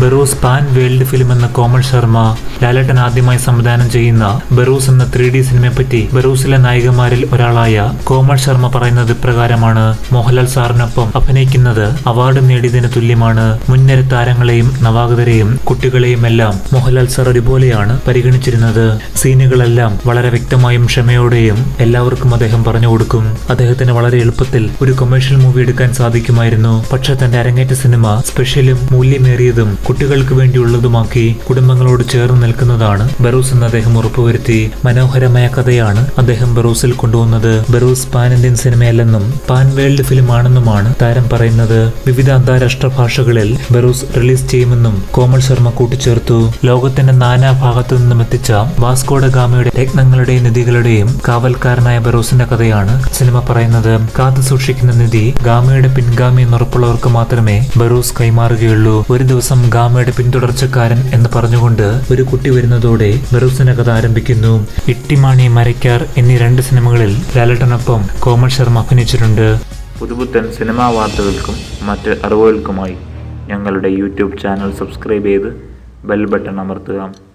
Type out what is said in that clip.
Barroz pan world film എന്ന കോമൾ ശർമ്മ ലാലേട്ടൻ ആദ്യമായി സംവിധാനം ചെയ്യുന്ന ബറോസ് എന്ന 3D സിനിമയെപ്പറ്റി ബറോസിലെ നായികമാരിൽ ഒരാളായ കോമൾ ശർമ്മ പറയുന്നത് ഇപ്രകാരമാണ്. മോഹൻലാൽ സാറിനൊപ്പം അഭിനയിക്കുന്നത് അവാർഡ് നേടിയതിന് തുല്യമാണ്. മുൻനിര താരങ്ങളെയും നവാഗതരെയും കുട്ടികളെയും എല്ലാം മോഹൻലാൽ സാർ ഒരുപോലെയാണ് പരിഗണിച്ചിരുന്നത്. സീനുകളെല്ലാം വളരെ വ്യക്തമായും ക്ഷമയോടെയും എല്ലാവർക്കും അദ്ദേഹം പറഞ്ഞു കൊടുക്കും. അദ്ദേഹത്തിന് വളരെ എളുപ്പത്തിൽ ഒരു കൊമേഴ്ഷ്യൽ മൂവി എടുക്കാൻ സാധിക്കുമായിരുന്നു. പക്ഷെ തന്റെ അരങ്ങേറ്റ സിനിമ സ്പെഷ്യലും മൂല്യമേറിയതും കുട്ടികൾക്ക് വേണ്ടിയുള്ളതുമാക്കി കുടുംബങ്ങളോട് ചേർന്ന് നിൽക്കുന്നതാണ് ബറോസ് എന്ന് അദ്ദേഹം ഉറപ്പുവരുത്തി. മനോഹരമായ കഥയാണ് അദ്ദേഹം ബറോസിൽ കൊണ്ടുവന്നത്. ബറോസ് പാൻ ഇന്ത്യൻ സിനിമയല്ലെന്നും പാൻ വേൾഡ് ഫിലിം ആണെന്നുമാണ് താരം പറയുന്നത്. വിവിധ അന്താരാഷ്ട്ര ഭാഷകളിൽ ബറോസ് റിലീസ് ചെയ്യുമെന്നും കോമൾ ശർമ്മ കൂട്ടിച്ചേർത്തു. ലോകത്തിന്റെ നാനാഭാഗത്തു നിന്നും എത്തിച്ച വാസ്കോഡ ഗാമയുടെ രത്നങ്ങളുടെയും നിധികളുടെയും കാവൽക്കാരനായ ബറോസിന്റെ കഥയാണ് സിനിമ പറയുന്നത്. കാത്തു സൂക്ഷിക്കുന്ന നിധി ഗാമയുടെ പിൻഗാമി എന്നുറപ്പുള്ളവർക്ക് മാത്രമേ ബറോസ് കൈമാറുകയുള്ളൂ. ഒരു ദിവസം ഗാമയുടെ പിന്തുടർച്ചക്കാരൻ എന്ന് പറഞ്ഞുകൊണ്ട് ഒരു കുട്ടി വരുന്നതോടെ ബറോസിന്റെ കഥ ആരംഭിക്കുന്നു. ഇട്ടിമാണി, മരയ്ക്കാർ എന്നീ 2 സിനിമകളിൽ ലാലേട്ടനൊപ്പം കോമൾ ശർമ്മ അഭിനയിച്ചിട്ടുണ്ട്. പുതുപുത്തൻ സിനിമാ വാർത്തകൾക്കും മറ്റ് അറിവുകൾക്കുമായി ഞങ്ങളുടെ യൂട്യൂബ് ചാനൽ സബ്സ്ക്രൈബ് ചെയ്ത് ബെൽ ബട്ടൺ അമർത്തുക.